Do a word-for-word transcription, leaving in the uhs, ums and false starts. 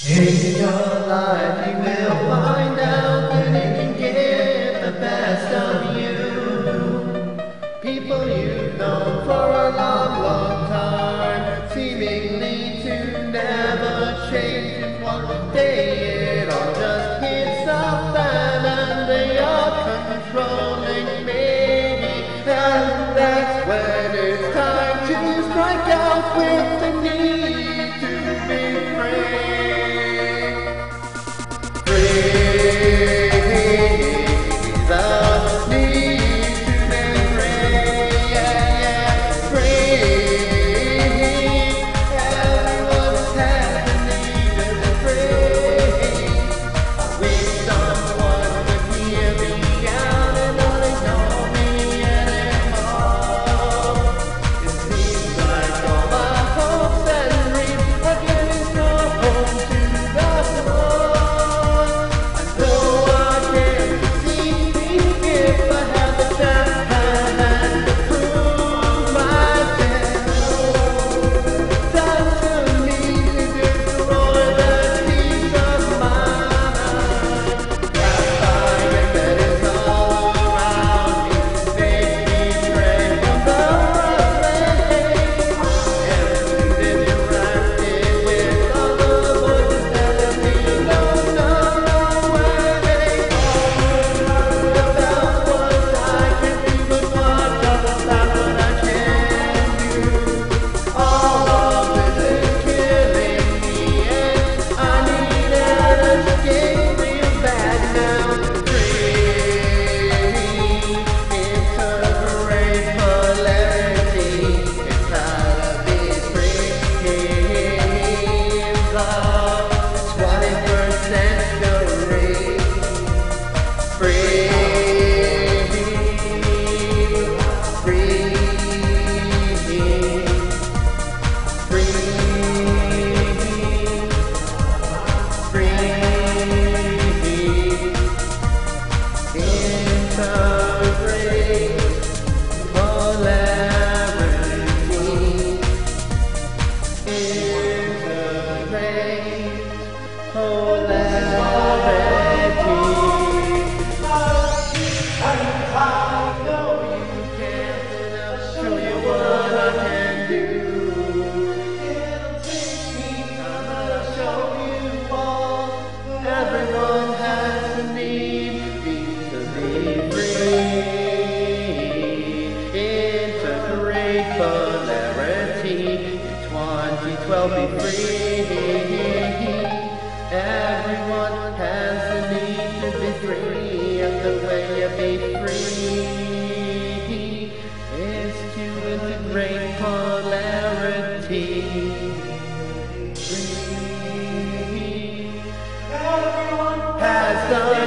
In your life you will find out that it can get the best of you. People you've known for a long, long time, seemingly to never change. And one day it all just hits a fan and they are controlling me. And that's when it's time to strike out with the need to be free. Twelve be free. Everyone has the need to be free, and the way you be free is to integrate polarity. Free. Everyone has the